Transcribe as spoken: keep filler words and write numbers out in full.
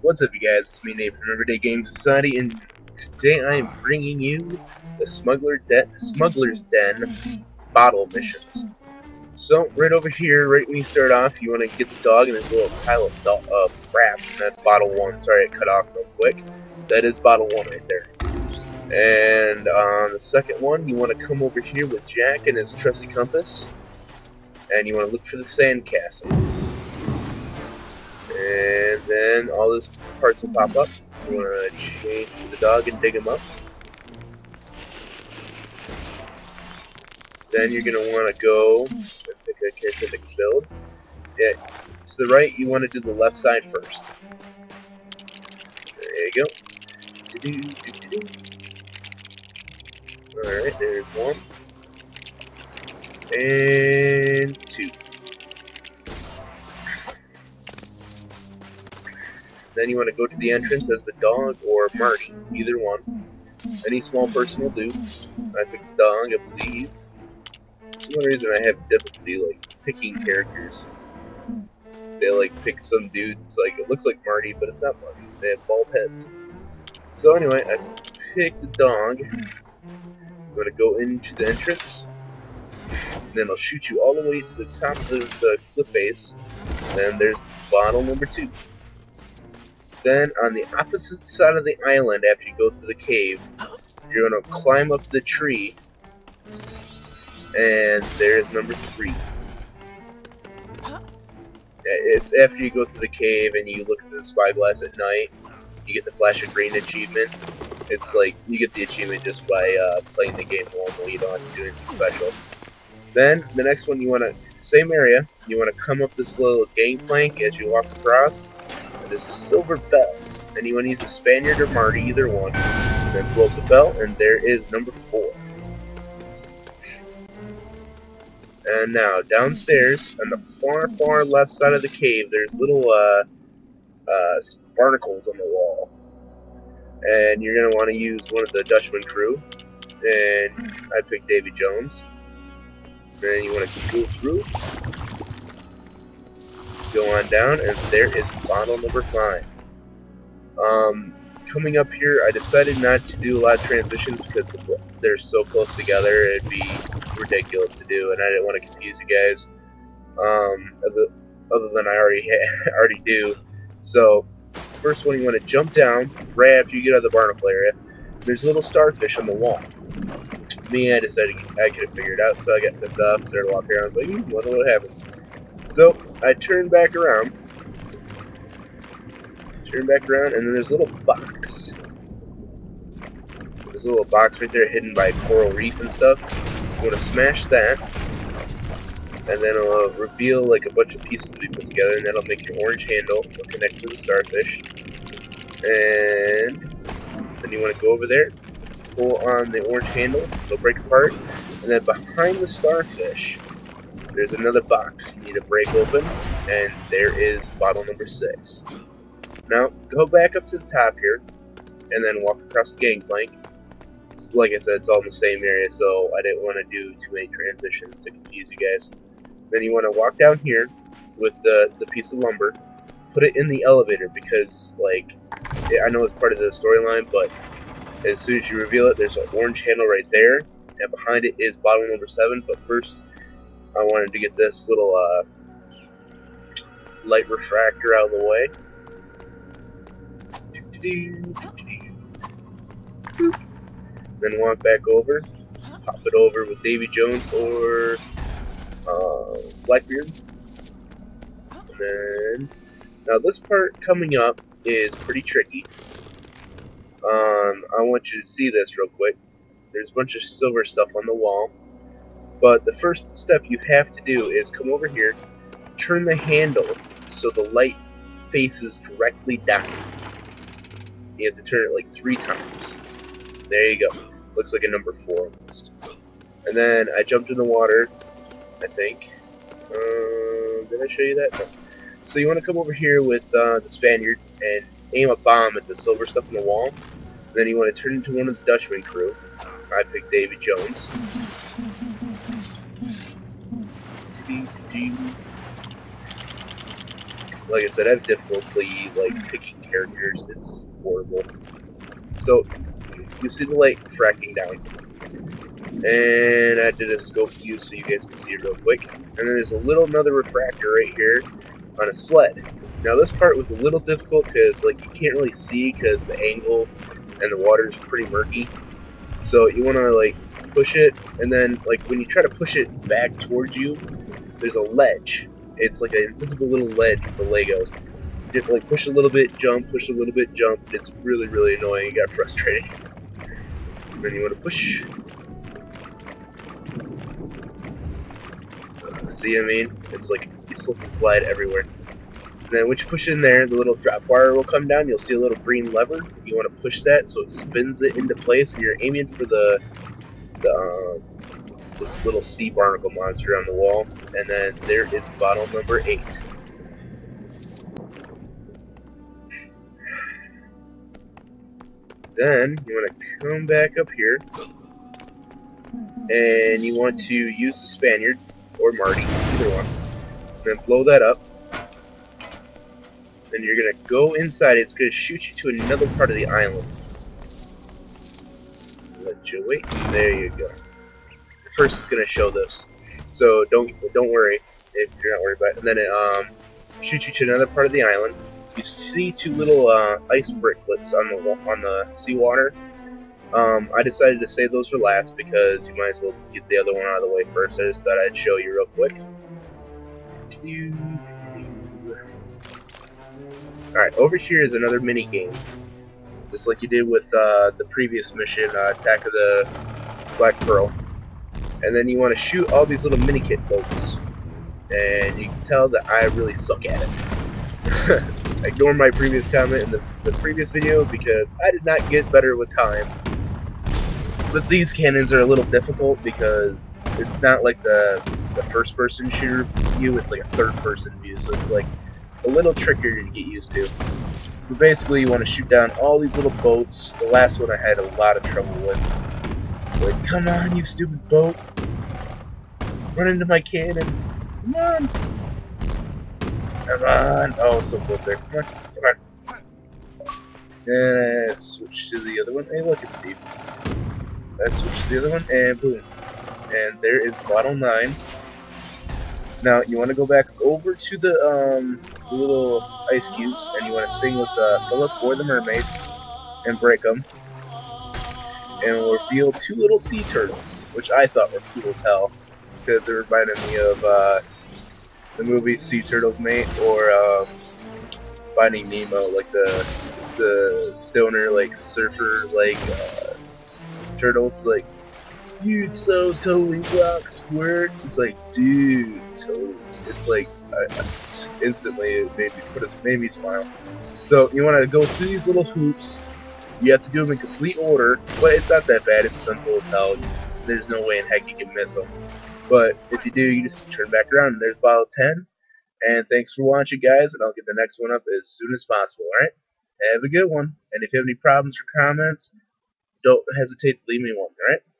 What's up, you guys? It's me, Nate from Everyday Game Society, and today I am bringing you the Smuggler De Smuggler's Den bottle missions. So, right over here, right when you start off, you want to get the dog, and there's a little pile of, of crap, and that's bottle one. Sorry, I cut off real quick. That is bottle one right there. And on the second one, you want to come over here with Jack and his trusty compass, and you want to look for the sandcastle. And then all those parts will pop up. You want to change the dog and dig them up. Then you're going to want to go and pick a character that can build. Yeah, to the right, you want to do the left side first. There you go. Alright, there's one. And two. Then you want to go to the entrance as the dog or Marty, either one. Any small person will do. I picked the dog, I believe. For some reason I have difficulty like picking characters. Say I like pick some dude, it's like it looks like Marty, but it's not Marty. They have bald heads. So anyway, I picked the dog. I'm gonna go into the entrance. And then I'll shoot you all the way to the top of the, the cliff face. And there's bottle number two. Then, on the opposite side of the island, after you go through the cave, you're going to climb up the tree, and there's number three. It's after you go through the cave and you look through the spyglass at night, you get the Flash of Green achievement. It's like, you get the achievement just by uh, playing the game normally, you don't have to do anything special. Then, the next one, you want to, same area, you want to come up this little gangplank as you walk across. There's a silver bell, and you want to use a Spaniard or Marty, either one, and then blow up the bell, and there is number four. And now, downstairs, on the far, far left side of the cave, there's little, uh, uh, barnacles on the wall. And you're going to want to use one of the Dutchman crew, and I picked Davy Jones. Then you want to go through. Go on down, and there is bottle number five. Um, coming up here, I decided not to do a lot of transitions because they're so close together. It'd be ridiculous to do, and I didn't want to confuse you guys. Um, other, other than I already already do. So, first one, you want to jump down right after you get out of the barnacle area. There's a little starfish on the wall. Me, I decided I could have figured it out, so I got pissed off, started walking around. I was like, hmm, wonder what happens. So, I turn back around, turn back around, and then there's a little box. There's a little box right there hidden by coral reef and stuff. You want to smash that, and then it'll reveal like a bunch of pieces to be put together, and that'll make your orange handle. It'll connect to the starfish. And then you want to go over there, pull on the orange handle, it'll break apart, and then behind the starfish, there's another box you need to break open, and there is bottle number six. Now, go back up to the top here, and then walk across the gangplank. It's, like I said, it's all in the same area, so I didn't want to do too many transitions to confuse you guys. Then you want to walk down here with the, the piece of lumber, put it in the elevator, because, like, I know it's part of the storyline, but as soon as you reveal it, there's an orange handle right there, and behind it is bottle number seven, but first, I wanted to get this little uh, light refractor out of the way. Then walk back over, pop it over with Davy Jones or uh, Blackbeard. And then, now this part coming up is pretty tricky. Um, I want you to see this real quick. There's a bunch of silver stuff on the wall. But the first step you have to do is come over here, turn the handle so the light faces directly down. You have to turn it like three times. There you go. Looks like a number four almost. And then I jumped in the water, I think. Uh, did I show you that? No. So you want to come over here with uh, the Spaniard and aim a bomb at the silver stuff on the wall. And then you want to turn into one of the Dutchman crew. I picked Davy Jones. like I said, I have difficulty like picking characters. It's horrible. So you see the light fracking down, and I did a scope view so you guys can see it real quick. And then there's a little another refractor right here on a sled. Now this part was a little difficult because like you can't really see because the angle and the water is pretty murky. So you want to like push it, and then like when you try to push it back towards you, there's a ledge. It's like an invisible little ledge for Legos. You have to like push a little bit, jump, push a little bit, jump. It's really, really annoying. It got frustrating. And then you want to push. Uh, see what I mean? It's like you slip and slide everywhere. And then once you push in there, the little drop wire will come down. You'll see a little green lever. You want to push that so it spins it into place, and you're aiming for the the um, this little sea barnacle monster on the wall. And then there is bottle number eight. Then you want to come back up here, and you want to use the Spaniard or Marty, either one. And then blow that up. Then you're gonna go inside. It's gonna shoot you to another part of the island. Let you wait. There you go. First, it's gonna show this, so don't don't worry if you're not worried about it. And then it um shoots you to another part of the island. You see two little uh, ice bricklets on the on the seawater. Um, I decided to save those for last because you might as well get the other one out of the way first. I just thought I'd show you real quick. Alright, over here is another mini game, just like you did with uh, the previous mission, uh, Attack of the Black Pearl. And then you want to shoot all these little mini kit boats, and you can tell that I really suck at it. Ignore my previous comment in the, the previous video because I did not get better with time. But these cannons are a little difficult because it's not like the, the first person shooter view, it's like a third person view, so it's like a little trickier to get used to. But basically you want to shoot down all these little boats. The last one I had a lot of trouble with. It's like, come on you stupid boat, run into my cannon, come on. Come on. Oh, so close there. Come on. Come on. And switch to the other one. Hey, look, it's deep. Let's switch to the other one, and boom. And there is bottle nine. Now, you want to go back over to the, um, the little ice cubes, and you want to sing with uh, Philip or the mermaid, and break them. And we'll reveal two little sea turtles, which I thought were cool as hell, because it reminded me of, uh, the movie Sea Turtles Mate, or uh, Finding Nemo, like the the stoner like surfer like uh, turtles. Like, you'd so totally rock, Squirt. It's like, dude, totally. It's like I, I, instantly it made me put us made me smile. So you want to go through these little hoops. You have to do them in complete order, but it's not that bad. It's simple as hell. There's no way in heck you can miss them. But if you do, you just turn back around and there's bottle ten. And thanks for watching, guys, and I'll get the next one up as soon as possible, alright? Have a good one. And if you have any problems or comments, don't hesitate to leave me one, alright?